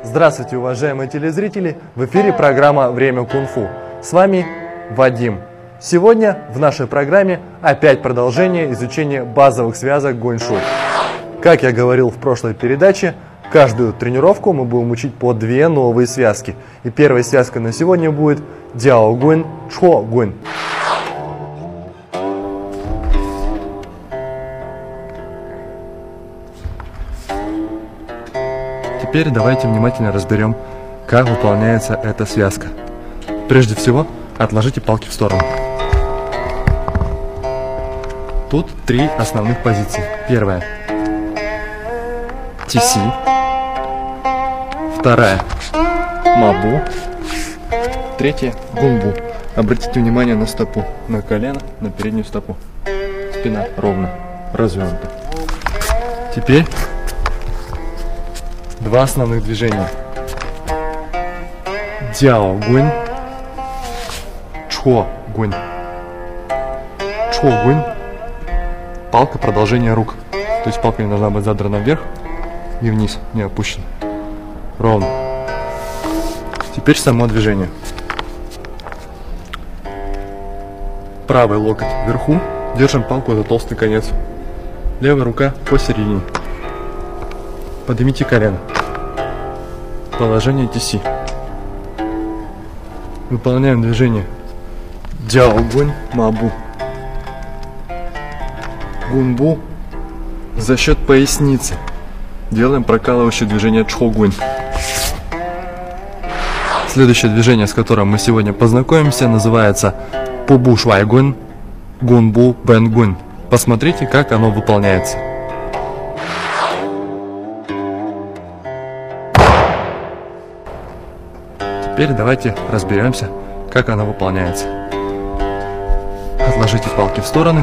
Здравствуйте, уважаемые телезрители! В эфире программа «Время кунг-фу». С вами Вадим. Сегодня в нашей программе опять продолжение изучения базовых связок гуаньшу. Как я говорил в прошлой передаче, каждую тренировку мы будем учить по 2 новые связки. И первая связка на сегодня будет дяо гуань, чхо гуань. Теперь давайте внимательно разберем, как выполняется эта связка. Прежде всего, отложите палки в сторону. Тут 3 основных позиции. Первая – тиси. Вторая – мабу. Третья – гунбу. Обратите внимание на стопу, на колено, на переднюю стопу. Спина ровно, развернута. Теперь 2 основных движения. Дяо гуань, чхо гуань. Чхо гуань – палка продолжения рук. То есть палка не должна быть задрана вверх и вниз, не опущена. Ровно. Теперь само движение. Правый локоть вверху, держим палку за толстый конец. Левая рука посередине. Поднимите колено. Положение тиси. Выполняем движение дяо гуань мабу. Гунбу за счет поясницы. Делаем прокалывающее движение чхо гуань. Следующее движение, с которым мы сегодня познакомимся, называется пубу швай гуань, гунбу бэн гуань. Посмотрите, как оно выполняется. Теперь давайте разберемся, как она выполняется. Отложите палки в стороны.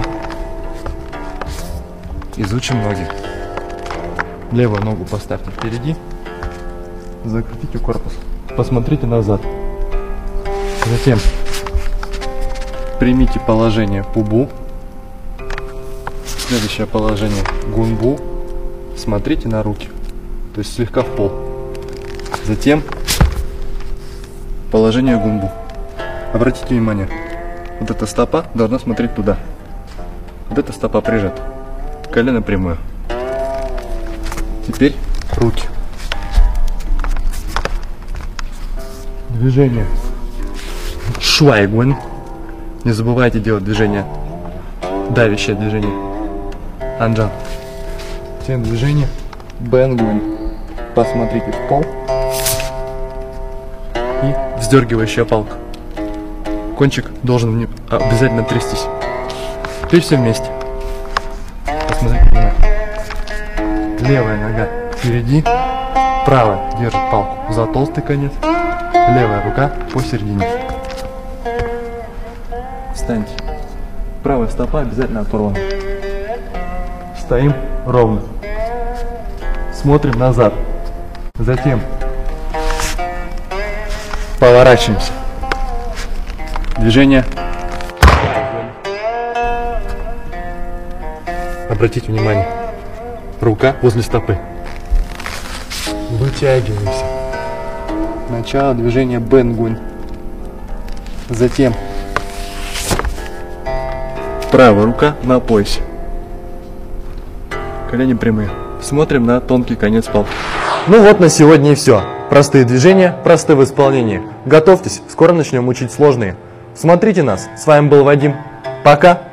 Изучим ноги. Левую ногу поставьте впереди. Закрутите корпус. Посмотрите назад. Затем примите положение пубу. Следующее положение гунбу. Смотрите на руки. То есть слегка в пол. Затем положение гунбу. Обратите внимание, вот эта стопа должна смотреть туда. Вот эта стопа прижата. Колено прямое. Теперь руки. Движение швай гуань. Не забывайте делать движение, давящее движение анджан. Затем движение бэн гуань. Посмотрите в пол. И вздергивающая палка. Кончик должен обязательно трястись. Теперь все вместе. Посмотрите внимательно. Левая нога впереди, правая держит палку за толстый конец, левая рука посередине. Встаньте. Правая стопа обязательно оторвана. Стоим ровно. Смотрим назад. Затем поворачиваемся. Движение. Обратите внимание. Рука возле стопы. Вытягиваемся. Начало движения бэн гуань. Затем правая рука на поясе. Колени прямые. Смотрим на тонкий конец палки. Ну вот на сегодня и все. Простые движения, простые в исполнении. Готовьтесь, скоро начнем учить сложные. Смотрите нас. С вами был Вадим. Пока.